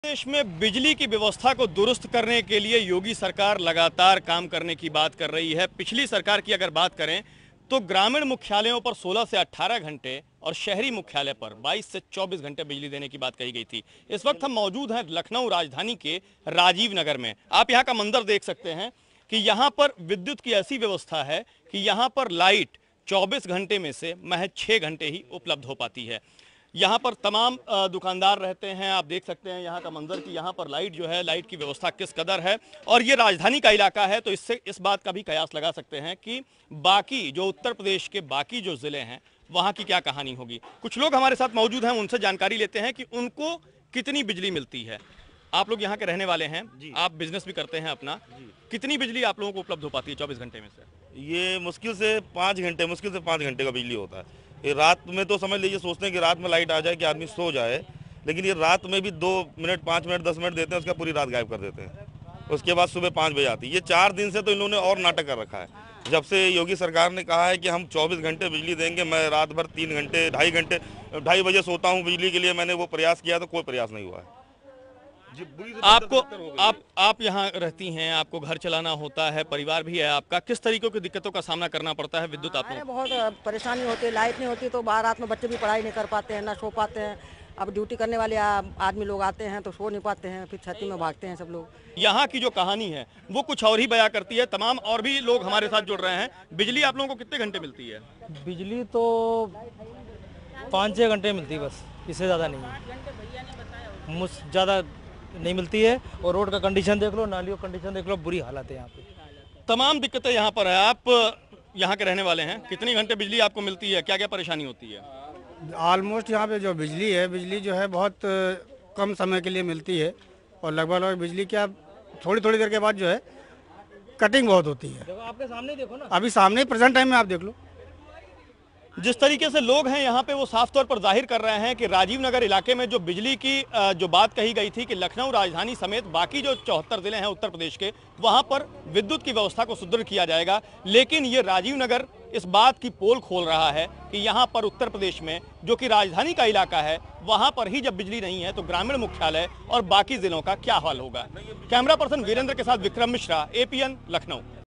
देश में बिजली की व्यवस्था को दुरुस्त करने के लिए योगी सरकार लगातार काम करने की बात कर रही है। पिछली सरकार की अगर बात करें तो ग्रामीण मुख्यालयों पर 16 से 18 घंटे और शहरी मुख्यालय पर 22 से 24 घंटे बिजली देने की बात कही गई थी। इस वक्त हम मौजूद हैं लखनऊ राजधानी के राजीव नगर में। आप यहां का मंजर देख सकते हैं कि यहां पर विद्युत की ऐसी व्यवस्था है कि यहां पर लाइट 24 घंटे में से महज 6 घंटे ही उपलब्ध हो पाती है। यहाँ पर तमाम दुकानदार रहते हैं। आप देख सकते हैं यहाँ का मंजर कि यहाँ पर लाइट जो है, लाइट की व्यवस्था किस कदर है। और ये राजधानी का इलाका है तो इससे इस बात का भी कयास लगा सकते हैं कि बाकी जो उत्तर प्रदेश के बाकी जो ज़िले हैं वहाँ की क्या कहानी होगी। कुछ लोग हमारे साथ मौजूद हैं, उनसे जानकारी लेते हैं कि उनको कितनी बिजली मिलती है। आप लोग यहाँ के रहने वाले हैं, आप बिजनेस भी करते हैं अपना, कितनी बिजली आप लोगों को उपलब्ध हो पाती है 24 घंटे में से? ये मुश्किल से 5 घंटे का बिजली होता है। ये रात में तो समझ लीजिए, सोचते हैं कि रात में लाइट आ जाए कि आदमी सो जाए, लेकिन ये रात में भी 2 मिनट 5 मिनट 10 मिनट देते हैं, उसका पूरी रात गायब कर देते हैं। उसके बाद सुबह 5 बजे आती है। ये 4 दिन से तो इन लोगों ने और नाटक कर रखा है। जब से योगी सरकार ने कहा है कि हम 24 घंटे बिजली देंगे, मैं रात भर 3 घंटे 2.5 बजे सोता हूँ बिजली के लिए। मैंने वो प्रयास किया तो कोई प्रयास नहीं हुआ है। आप यहाँ रहती हैं, आपको घर चलाना होता है, परिवार भी है आपका, किस तरीके की दिक्कतों का सामना करना पड़ता है विद्युत आप लोगों को? बहुत परेशानी होती है, लाइट नहीं होती तो बाहर रात में बच्चे भी पढ़ाई नहीं कर पाते हैं, ना सो पाते हैं। अब ड्यूटी करने वाले आदमी लोग आते हैं तो सो नहीं पाते हैं, फिर छत्ती में भागते हैं सब लोग। यहाँ की जो कहानी है वो कुछ और ही बयां करती है। तमाम और भी लोग हमारे साथ जुड़ रहे हैं। बिजली आप लोगों को कितने घंटे मिलती है? बिजली तो 5-6 घंटे मिलती है बस, इससे ज़्यादा नहीं, ज़्यादा नहीं मिलती है। और रोड का कंडीशन देख लो, नालियों का कंडीशन देख लो, बुरी हालत है यहाँ पे। तमाम दिक्कतें यहाँ पर है। आप यहाँ के रहने वाले हैं, कितनी घंटे बिजली आपको मिलती है, क्या क्या परेशानी होती है? ऑलमोस्ट यहाँ पे जो बिजली है, बिजली जो है बहुत कम समय के लिए मिलती है। और लगभग बिजली क्या थोड़ी थोड़ी देर के बाद जो है कटिंग बहुत होती है। देखो आपके सामने, देखो ना, अभी सामने प्रेजेंट टाइम में आप देख लो। जिस तरीके से लोग हैं यहाँ पे वो साफ तौर पर जाहिर कर रहे हैं कि राजीव नगर इलाके में जो बिजली की जो बात कही गई थी कि लखनऊ राजधानी समेत बाकी जो 74 जिले हैं उत्तर प्रदेश के, वहाँ पर विद्युत की व्यवस्था को सुदृढ़ किया जाएगा। लेकिन ये राजीव नगर इस बात की पोल खोल रहा है कि यहाँ पर उत्तर प्रदेश में जो कि राजधानी का इलाका है, वहाँ पर ही जब बिजली नहीं है तो ग्रामीण मुख्यालय और बाकी जिलों का क्या हाल होगा। कैमरा पर्सन वीरेंद्र के साथ विक्रम मिश्रा, APN लखनऊ।